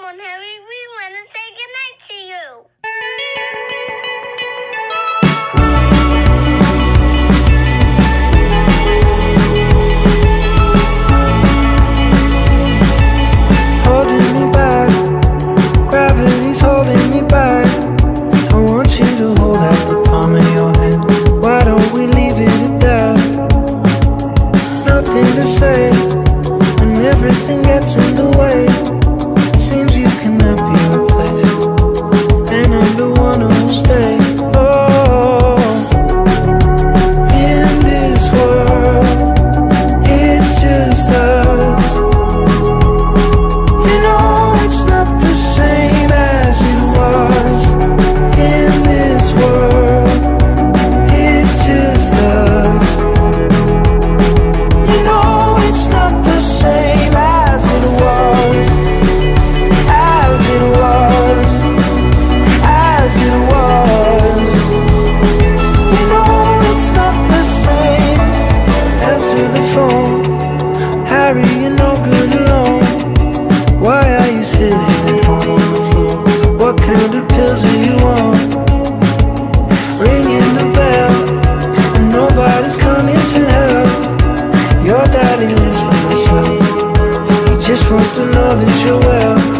phone, Harry. We want to say goodnight to you. Holding me back, gravity's holding me back. I want you to hold out the palm of your hand. Why don't we leave it at that? Nothing to say when everything gets in the way. Seems you cannot be replaced, and I'm the one who'll stay. Oh, in this world, it's just us. You know it's not the same as it was. In this world, it's just us. You know it's not the same as it was. As it was. As it was. You know it's not the same. Answer the phone, Harry, you're no good alone. Why are you sitting at home on the floor? What kind of pills are you on? Ringing the bell, and nobody's coming to help. Your daddy lives by himself. He just wants to know that you're well.